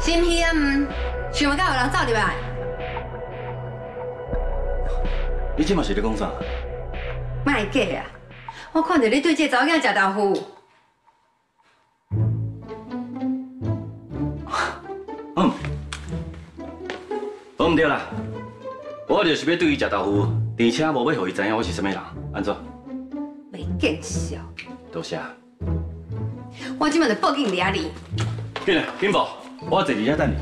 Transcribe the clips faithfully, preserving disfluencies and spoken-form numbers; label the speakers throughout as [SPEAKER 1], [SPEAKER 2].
[SPEAKER 1] 心虚啊唔，想要甲有人走入来。
[SPEAKER 2] 你即嘛是咧讲啥？
[SPEAKER 1] 卖假啊！我看到你对这查某囝食豆腐。
[SPEAKER 2] 嗯，我唔对啦，我就是要对伊食豆腐，而且无要互伊知影我是啥物人，安怎？
[SPEAKER 1] 没见笑。
[SPEAKER 2] 多谢。
[SPEAKER 1] 我即马就报警抓你。
[SPEAKER 2] 紧来，警部，我坐伫遮等你。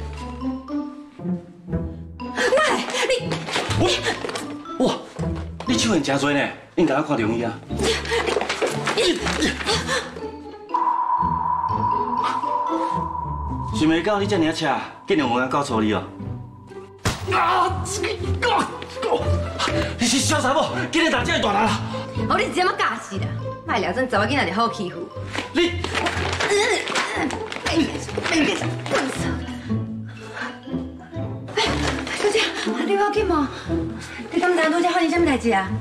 [SPEAKER 1] 卖你！
[SPEAKER 2] 我，哇，你手痕真多呢，应该我看中伊啊。想袂到你遮尔啊车，竟然有人搞错你哦！啊！你是小查某，竟然打这大人啦！
[SPEAKER 1] 哦，你真么假死啦！卖了真查某囡仔就好欺负。
[SPEAKER 2] 你，
[SPEAKER 1] 哎呀，哎呀，笨死！哎，小姐，你要紧吗？你敢知拄则发生什么代志啊？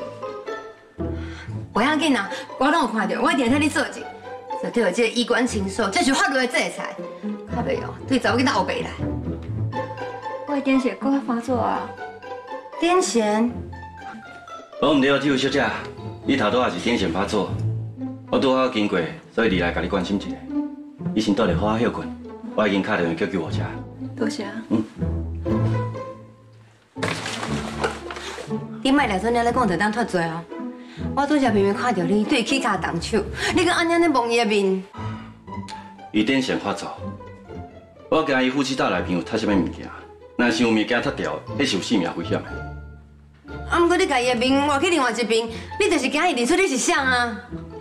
[SPEAKER 1] 不要紧啊，我拢有看到，我一定替你做证。做对这衣冠禽兽，这是法律的制裁。较袂哦，对查某囡仔后背来。我癫痫搁发作啊！癫痫？
[SPEAKER 2] 我唔对，这位小姐，你头拄也是癫痫发作，我拄好经过，所以你来甲你关心一下。你先倒来好好休困，我已经打电话叫救护车。
[SPEAKER 1] 多谢。
[SPEAKER 2] 嗯。
[SPEAKER 1] 你莫来做那咧讲就当脱罪哦！我拄则明明看到你对起骹动手，你搁安尼咧蒙伊的面。
[SPEAKER 2] 伊癫痫发作，我惊伊夫妻岛内面有偷什么物件，若是有物件脱掉，迄是有性命危险的。
[SPEAKER 1] 啊，毋过你家己的面换去另外一边，你就是惊伊认出你是谁啊？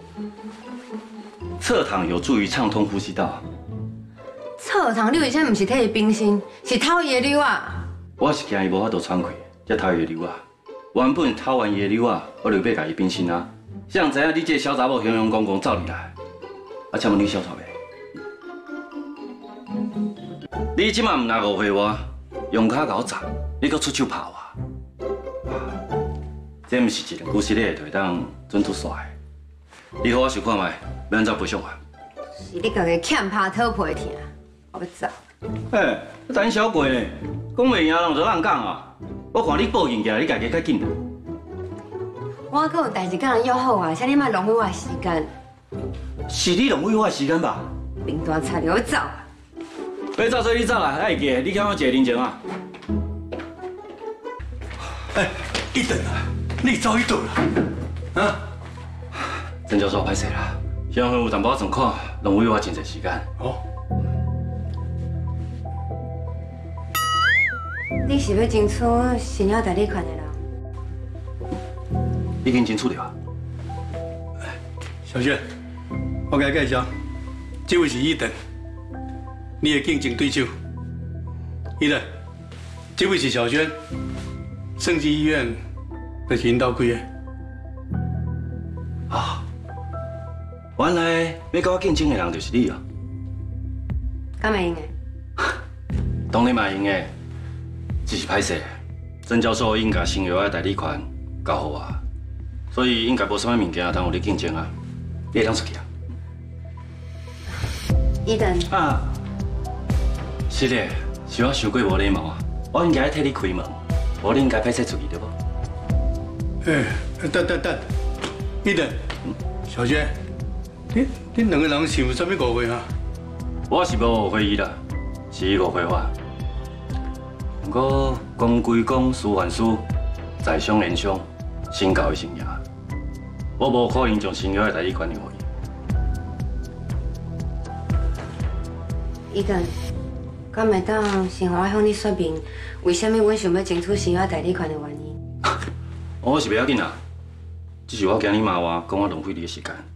[SPEAKER 2] 侧躺有助于畅通呼吸道。
[SPEAKER 1] 侧躺你为啥毋是替伊冰心，是偷伊的瘤啊？
[SPEAKER 2] 我是惊伊无法度喘气，才偷伊的瘤啊。原本偷完伊的瘤啊，我就要甲伊冰心啊。谁人知影你这小查某雄雄公公走入来，啊，请问你小草未？你即马毋若误会我，用脚甲我砸，你搁出手拍我，这毋是一两句实咧就会当准出煞的。你好，我想看觅，要安怎赔偿我？
[SPEAKER 1] 是你家己欠拍讨皮疼，我要走。
[SPEAKER 2] 哎，胆小鬼呢？讲袂赢就乱讲啊！我看你报警起来，你家己较紧。
[SPEAKER 1] 我搁有代志甲人约好啊，请你莫浪费我的时间。
[SPEAKER 2] 是你浪费我的时间吧？
[SPEAKER 1] 明大菜你要走啊！
[SPEAKER 2] 要走所以你走啦，爱记，你欠我一个人情啊！
[SPEAKER 3] 哎，一等啊，你走一倒了，啊？
[SPEAKER 2] 曾教授，歹势啦，乡会有淡薄状况，浪费我真侪时间。
[SPEAKER 3] 哦。
[SPEAKER 1] 你是要争取新药代理权的人？
[SPEAKER 2] 已经争取了。
[SPEAKER 3] 小轩，我给你介绍，这位是伊顿，你的竞争对手。伊顿，这位是小轩，圣基医院就是因兜开的。
[SPEAKER 2] 啊，原来要跟我竞争的人就是你啊！
[SPEAKER 1] 敢会用的？
[SPEAKER 2] 当然嘛用的，只是歹势。曾教授应该新药的代理权交予我，所以应该无什么物件通有你竞争啊。你会当出去啊？
[SPEAKER 1] 伊顿。
[SPEAKER 2] 啊，是嘞，是我想过无礼貌啊。我应该替你开门，无你应该歹势出去对无？
[SPEAKER 3] 哎，等等等，伊顿，小轩，你你两个人是有啥物误会啊？
[SPEAKER 2] 我是无误会伊啦，是伊误会我。不过讲归讲，事还事，在商言商，先交伊先赢。我无可能将新药的代理权让予
[SPEAKER 1] 伊。伊顿，敢会当先互我向你说明，为什么阮想要争取新药代理权的原因？
[SPEAKER 2] 我是袂要紧啦，只是我惊你骂我，讲我浪费你的时间。